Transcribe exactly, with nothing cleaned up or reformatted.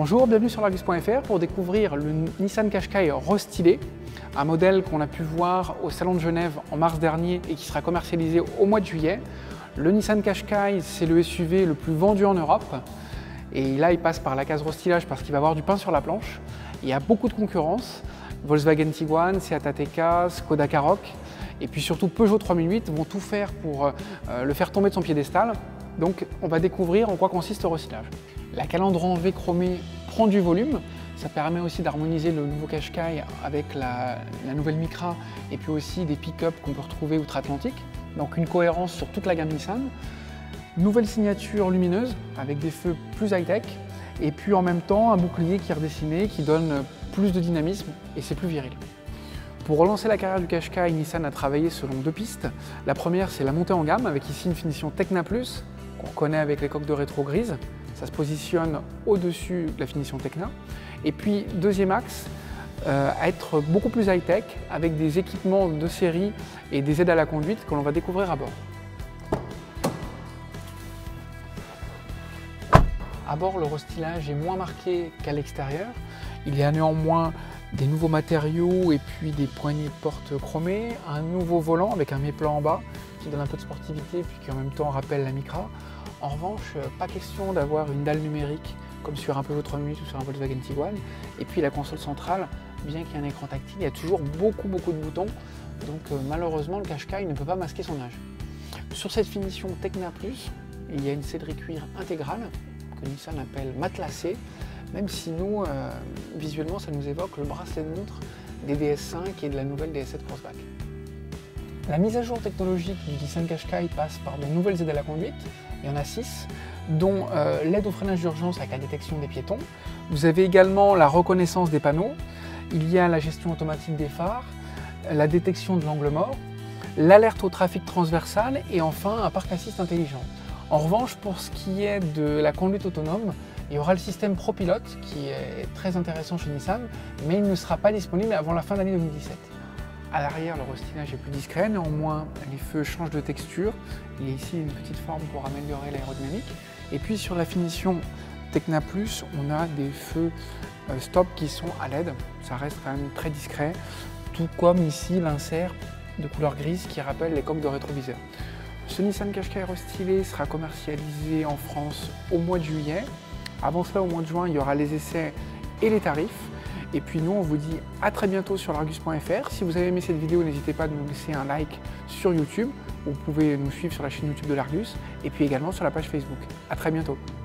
Bonjour, bienvenue sur l'Argus point F R pour découvrir le Nissan Qashqai restylé, un modèle qu'on a pu voir au Salon de Genève en mars dernier et qui sera commercialisé au mois de juillet. Le Nissan Qashqai, c'est le S U V le plus vendu en Europe et là il passe par la case restylage parce qu'il va avoir du pain sur la planche. Il y a beaucoup de concurrence, Volkswagen Tiguan, Seat Ateca, Skoda Karoq et puis surtout Peugeot trois mille huit vont tout faire pour euh, le faire tomber de son piédestal. Donc on va découvrir en quoi consiste le restylage. La calandre en V chromée prend du volume, ça permet aussi d'harmoniser le nouveau Qashqai avec la, la nouvelle Micra et puis aussi des pick-up qu'on peut retrouver outre-Atlantique. Donc une cohérence sur toute la gamme Nissan. Nouvelle signature lumineuse avec des feux plus high-tech et puis en même temps un bouclier qui est redessiné, qui donne plus de dynamisme et c'est plus viril. Pour relancer la carrière du Qashqai, Nissan a travaillé selon deux pistes. La première, c'est la montée en gamme avec ici une finition Tecna Plus qu'on connaît avec les coques de rétro grises. Ça se positionne au-dessus de la finition Tecna. Et puis, deuxième axe, euh, à être beaucoup plus high-tech avec des équipements de série et des aides à la conduite que l'on va découvrir à bord. À bord, le restylage est moins marqué qu'à l'extérieur. Il y a néanmoins des nouveaux matériaux et puis des poignées de porte chromées, un nouveau volant avec un méplan en bas qui donne un peu de sportivité puis qui en même temps rappelle la Micra. En revanche, pas question d'avoir une dalle numérique comme sur un Peugeot trois mille huit ou sur un Volkswagen Tiguan. Et puis la console centrale, bien qu'il y ait un écran tactile, il y a toujours beaucoup beaucoup de boutons. Donc euh, malheureusement, le Qashqai ne peut pas masquer son âge. Sur cette finition Tecna Plus, il y a une sellerie cuir intégrale que Nissan appelle matelassée, même si nous, euh, visuellement, ça nous évoque le bracelet de montre des D S cinq et de la nouvelle D S sept Crossback. La mise à jour technologique du Nissan Qashqai passe par de nouvelles aides à la conduite. Il y en a six, dont euh, l'aide au freinage d'urgence avec la détection des piétons. Vous avez également la reconnaissance des panneaux. Il y a la gestion automatique des phares, la détection de l'angle mort, l'alerte au trafic transversal et enfin un parc assist intelligent. En revanche, pour ce qui est de la conduite autonome, il y aura le système ProPilot qui est très intéressant chez Nissan, mais il ne sera pas disponible avant la fin de l'année deux mille dix-sept. À l'arrière, le restylage est plus discret, néanmoins les feux changent de texture. Il y a ici une petite forme pour améliorer l'aérodynamique. Et puis sur la finition Tecna Plus, on a des feux stop qui sont à L E D. Ça reste quand même très discret, tout comme ici l'insert de couleur grise qui rappelle les coques de rétroviseur. Ce Nissan Qashqai restylé sera commercialisé en France au mois de juillet. Avant cela, au mois de juin, il y aura les essais et les tarifs. Et puis nous, on vous dit à très bientôt sur l'Argus point F R. Si vous avez aimé cette vidéo, n'hésitez pas à nous laisser un like sur YouTube. Vous pouvez nous suivre sur la chaîne YouTube de l'Argus et puis également sur la page Facebook. À très bientôt.